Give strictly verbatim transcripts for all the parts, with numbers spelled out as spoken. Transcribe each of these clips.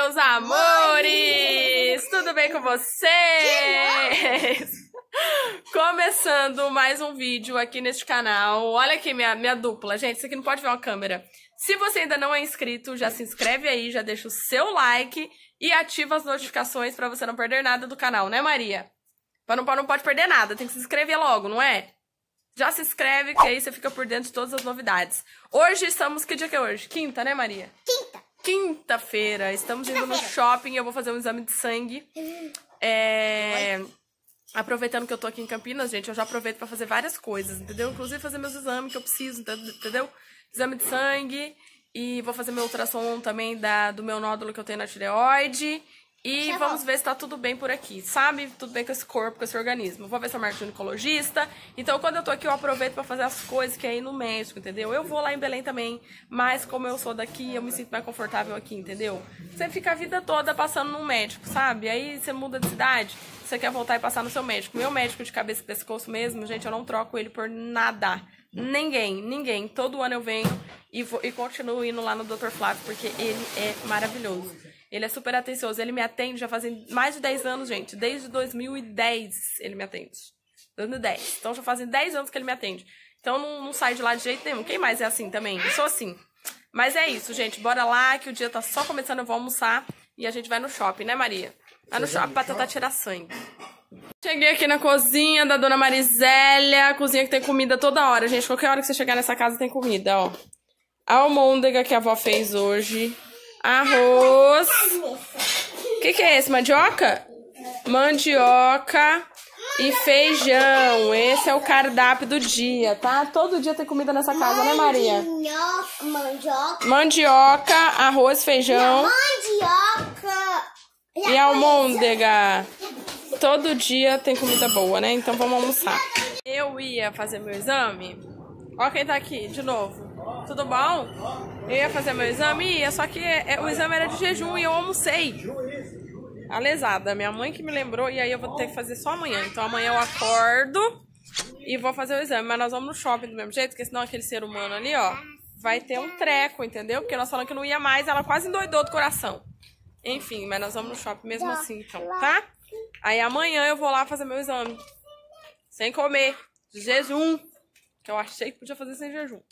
meus amores! Tudo bem com vocês? Começando mais um vídeo aqui neste canal. Olha aqui minha, minha dupla, gente, isso aqui não pode ver uma câmera. Se você ainda não é inscrito, já se inscreve aí, já deixa o seu like e ativa as notificações pra você não perder nada do canal, né, Maria? Pra não, pra não pode perder nada, tem que se inscrever logo, não é? Já se inscreve, que aí você fica por dentro de todas as novidades. Hoje estamos... Que dia que é hoje? Quinta, né, Maria? Quinta. Quinta-feira. Estamos indo no shopping. Eu vou fazer um exame de sangue. É... Aproveitando que eu tô aqui em Campinas, gente, eu já aproveito pra fazer várias coisas, entendeu? Inclusive fazer meus exames que eu preciso, entendeu? Exame de sangue. E vou fazer meu ultrassom também da, do meu nódulo que eu tenho na tireoide. E vamos ver se tá tudo bem por aqui, sabe? Tudo bem com esse corpo, com esse organismo. Vou ver se eu marco ginecologista. Então, quando eu tô aqui, eu aproveito pra fazer as coisas que é ir no médico, entendeu? Eu vou lá em Belém também, mas como eu sou daqui, eu me sinto mais confortável aqui, entendeu? Você fica a vida toda passando num médico, sabe? Aí você muda de cidade, você quer voltar e passar no seu médico. Meu médico de cabeça e pescoço mesmo, gente, eu não troco ele por nada. Ninguém, ninguém. Todo ano eu venho e, vou, e continuo indo lá no doutor Flávio, porque ele é maravilhoso. Ele é super atencioso, ele me atende já fazem mais de dez anos, gente. Desde dois mil e dez ele me atende. dois mil e dez. Então já fazem dez anos que ele me atende. Então não, não sai de lá de jeito nenhum. Quem mais é assim também? Eu sou assim. Mas é isso, gente. Bora lá, que o dia tá só começando, eu vou almoçar. E a gente vai no shopping, né, Maria? Vai no shopping pra tentar tirar sangue. Cheguei aqui na cozinha da dona Marisélia. A cozinha que tem comida toda hora, gente. Qualquer hora que você chegar nessa casa tem comida, ó. A almôndega que a avó fez hoje. Arroz. O que, que é esse? Mandioca? Mandioca e feijão. Esse é o cardápio do dia, tá? Todo dia tem comida nessa casa, né, Maria? Mandioca. Mandioca, arroz, feijão. Mandioca. E almôndega. Todo dia tem comida boa, né? Então vamos almoçar. Eu ia fazer meu exame. Ó quem tá aqui, de novo. Tudo bom? Eu ia fazer meu exame, ia, só que é, o exame era de jejum e eu almocei. A lesada, minha mãe que me lembrou, e aí eu vou ter que fazer só amanhã. Então amanhã eu acordo e vou fazer o exame. Mas nós vamos no shopping do mesmo jeito, porque senão aquele ser humano ali, ó, vai ter um treco, entendeu? Porque nós falamos que não ia mais, ela quase endoidou do coração. Enfim, mas nós vamos no shopping mesmo assim, então, tá? Aí amanhã eu vou lá fazer meu exame. Sem comer, de jejum. Que eu achei que podia fazer sem jejum.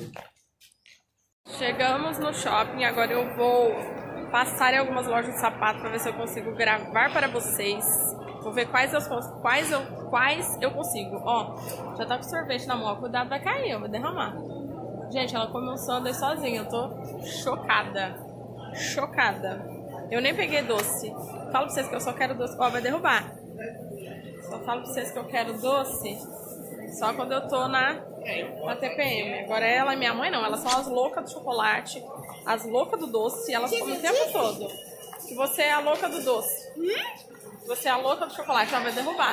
Chegamos no shopping, agora eu vou passar em algumas lojas de sapato para ver se eu consigo gravar para vocês. Vou ver quais eu, quais eu, quais eu consigo. Ó, já tá com sorvete na mão, cuidado, vai cair, vai derramar. Gente, ela come um sundae sozinha, eu tô chocada. Chocada. Eu nem peguei doce. Falo pra vocês que eu só quero doce. Ó, vai derrubar. Só falo pra vocês que eu quero doce só quando eu tô na, na T P M. Agora ela e minha mãe não, elas são as loucas do chocolate, as loucas do doce, elas comem o tempo todo. Se você é a louca do doce, você é a louca do chocolate, ela vai derrubar.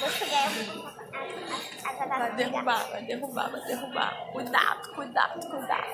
Vai derrubar, vai derrubar, vai derrubar. Cuidado, cuidado, cuidado.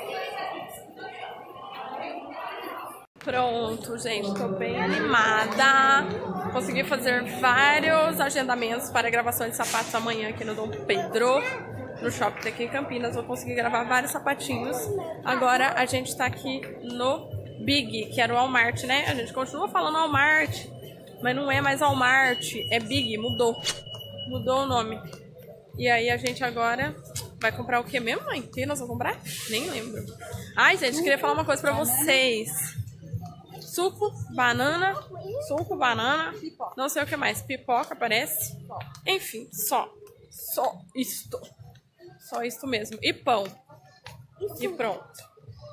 Pronto, gente, tô bem animada. Consegui fazer vários agendamentos para gravações de sapatos amanhã aqui no Dom Pedro, no shopping aqui em Campinas. Vou conseguir gravar vários sapatinhos. Agora a gente tá aqui no Big, que era o Walmart, né? A gente continua falando Walmart, mas não é mais Walmart, é Big, mudou. Mudou o nome. E aí a gente agora vai comprar o que mesmo, mãe? O que nós vamos comprar? Nem lembro. Ai, gente, queria falar uma coisa pra vocês. Suco, banana, suco, banana, não sei o que mais, pipoca parece, enfim, só, só isto, só isto mesmo, e pão, e pronto.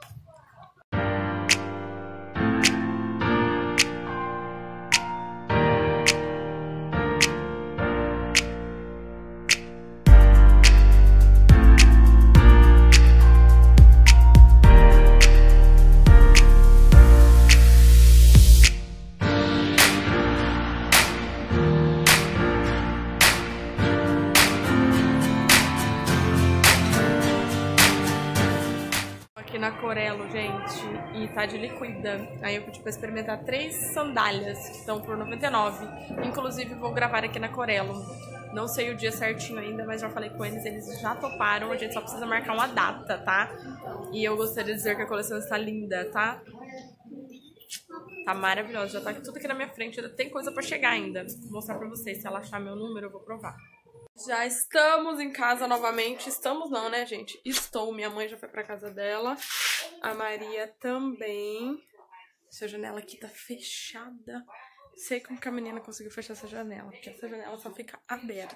Na Corelo, gente, e tá de liquida. Aí eu pedi pra experimentar três sandálias que estão por noventa e nove. Inclusive vou gravar aqui na Corelo. Não sei o dia certinho ainda, mas já falei com eles, eles já toparam. A gente só precisa marcar uma data, tá? E eu gostaria de dizer que a coleção está linda, tá? Tá maravilhosa, já tá tudo aqui na minha frente, ainda tem coisa pra chegar ainda. Vou mostrar pra vocês, se ela achar meu número eu vou provar. Já estamos em casa novamente, estamos não, né, gente? Estou, minha mãe já foi pra casa dela, a Maria também. Essa janela aqui tá fechada. Sei como que a menina conseguiu fechar essa janela, porque essa janela só fica aberta.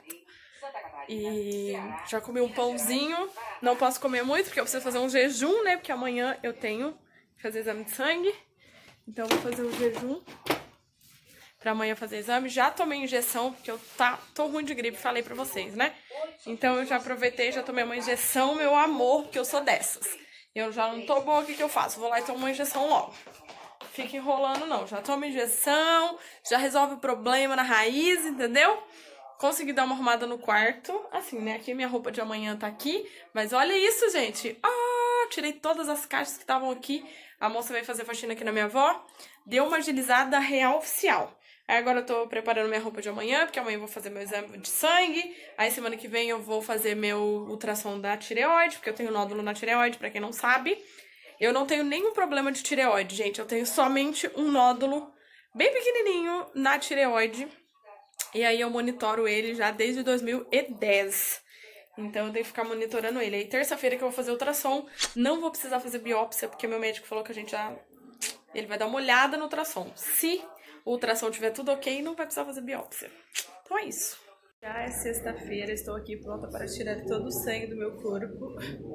E já comi um pãozinho, não posso comer muito porque eu preciso fazer um jejum, né? Porque amanhã eu tenho que fazer exame de sangue. Então eu vou fazer um jejum pra amanhã fazer exame. Já tomei injeção, porque eu tá, tô ruim de gripe, falei pra vocês, né? Então eu já aproveitei, já tomei uma injeção, meu amor, porque eu sou dessas. Eu já não tô boa, o que que eu faço? Vou lá e tomo uma injeção logo. Fica enrolando não, já toma injeção, já resolve o problema na raiz, entendeu? Consegui dar uma arrumada no quarto, assim, né? Aqui minha roupa de amanhã tá aqui, mas olha isso, gente. Ah, tirei todas as caixas que estavam aqui. A moça veio fazer faxina aqui na minha avó, deu uma agilizada real oficial. Aí agora eu tô preparando minha roupa de amanhã, porque amanhã eu vou fazer meu exame de sangue. Aí semana que vem eu vou fazer meu ultrassom da tireoide, porque eu tenho nódulo na tireoide, pra quem não sabe. Eu não tenho nenhum problema de tireoide, gente. Eu tenho somente um nódulo bem pequenininho na tireoide. E aí eu monitoro ele já desde dois mil e dez. Então eu tenho que ficar monitorando ele. Aí terça-feira que eu vou fazer ultrassom, não vou precisar fazer biópsia, porque meu médico falou que a gente já... Ele vai dar uma olhada no ultrassom. Se o ultrassom tiver tudo ok, não vai precisar fazer biópsia. Então é isso. Já é sexta-feira, estou aqui pronta para tirar todo o sangue do meu corpo.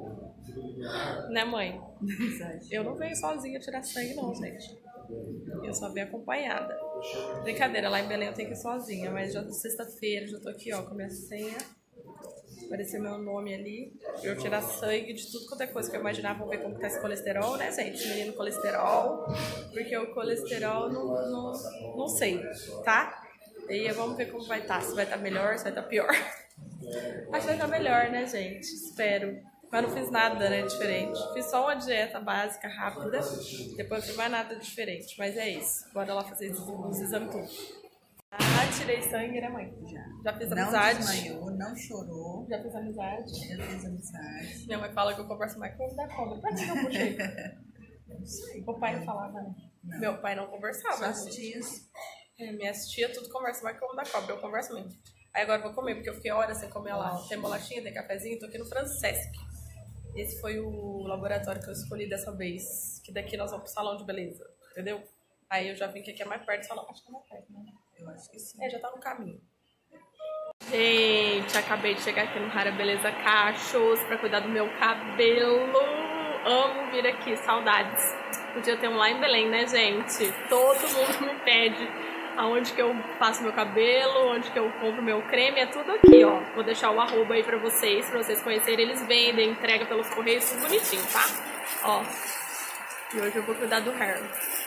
Né, mãe? Eu não venho sozinha tirar sangue, não, gente. Eu só venho acompanhada. Brincadeira, lá em Belém eu tenho que ir sozinha, mas já sexta-feira, já tô aqui, ó, com a minha senha. Apareceu meu nome ali. Eu tirar sangue de tudo quanto é coisa que eu imaginava. Vou ver como tá esse colesterol, né, gente? Menino colesterol. Porque o colesterol, não, não, não sei, tá? E vamos ver como vai estar. Se vai estar melhor, se vai estar pior. Acho que vai estar melhor, né, gente? Espero. Mas não fiz nada, né, diferente. Fiz só uma dieta básica, rápida. Depois não fiz mais nada diferente. Mas é isso. Bora lá fazer os exames tudo. Ah, tirei sangue, né, mãe? Já. Já fiz amizade. Não desmaiou, não chorou. Já fiz amizade. Já fiz amizade. Minha mãe fala que eu converso mais com o da cobra. Pra que eu puxei? Não sei. O pai não falava, né? Não. Meu pai não conversava. Só as tias. É, minhas tias tudo conversa mais que o da cobra. Eu converso mesmo. Aí agora eu vou comer, porque eu fiquei horas sem comer lá. Tem bolachinha, tem cafezinho. Tô aqui no Francesc. Esse foi o laboratório que eu escolhi dessa vez. Que daqui nós vamos pro salão de beleza. Entendeu? Aí eu já vim que aqui é mais perto do salão. Acho que é mais perto, né? Eu acho que sim. É, já tá no caminho. Gente, acabei de chegar aqui no Rara Beleza Cachos pra cuidar do meu cabelo. Amo vir aqui, saudades. Podia ter um lá em Belém, né, gente? Todo mundo me pede aonde que eu faço meu cabelo, onde que eu compro meu creme, é tudo aqui, ó. Vou deixar o arroba aí pra vocês, pra vocês conhecerem. Eles vendem, entrega pelos correios, tudo bonitinho, tá? Ó. E hoje eu vou cuidar do hair.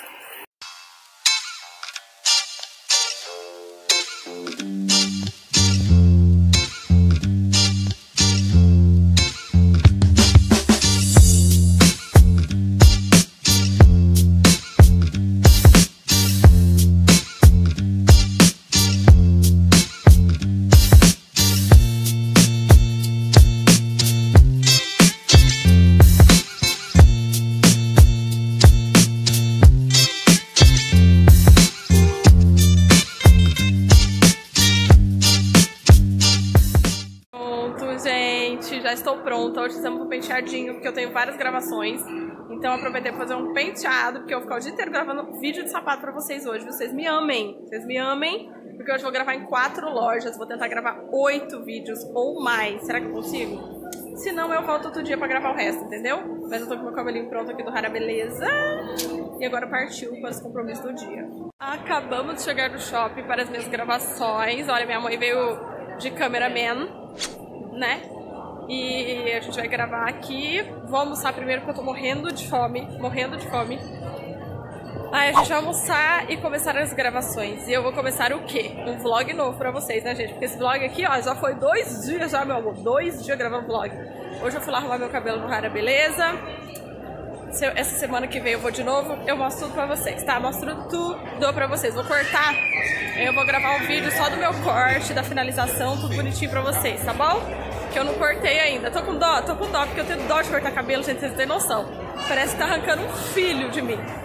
Já estou pronta, hoje fizemos um penteadinho, porque eu tenho várias gravações. Então eu aproveitei para fazer um penteado, porque eu vou ficar o dia inteiro gravando vídeo de sapato pra vocês hoje. Vocês me amem, vocês me amem, porque hoje eu vou gravar em quatro lojas. Vou tentar gravar oito vídeos ou mais. Será que eu consigo? Se não, eu volto outro dia pra gravar o resto, entendeu? Mas eu tô com meu cabelinho pronto aqui do Rara Beleza. E agora partiu para os compromissos do dia. Acabamos de chegar do shopping para as minhas gravações. Olha, minha mãe veio de cameraman, né? E a gente vai gravar aqui. Vou almoçar primeiro porque eu tô morrendo de fome. Morrendo de fome. Aí a gente vai almoçar e começar as gravações. E eu vou começar o quê? Um vlog novo pra vocês, né, gente? Porque esse vlog aqui, ó, já foi dois dias já, meu amor. Dois dias gravando vlog. Hoje eu fui lá arrumar meu cabelo no Rara Beleza. Essa semana que vem eu vou de novo. Eu mostro tudo pra vocês, tá? Mostro tudo pra vocês. Vou cortar. Eu vou gravar um vídeo só do meu corte, da finalização, tudo bonitinho pra vocês, tá bom? Que eu não cortei ainda. Tô com dó, tô com dó, porque eu tenho dó de cortar cabelo, gente, vocês não têm noção. Parece que tá arrancando um filho de mim.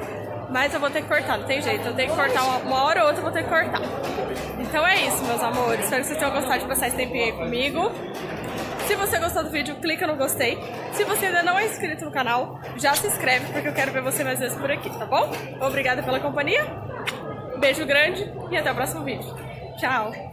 Mas eu vou ter que cortar, não tem jeito. Eu tenho que cortar uma, uma hora ou outra, eu vou ter que cortar. Então é isso, meus amores. Espero que vocês tenham gostado de passar esse tempinho aí comigo. Se você gostou do vídeo, clica no gostei. Se você ainda não é inscrito no canal, já se inscreve, porque eu quero ver você mais vezes por aqui, tá bom? Obrigada pela companhia. Beijo grande e até o próximo vídeo. Tchau!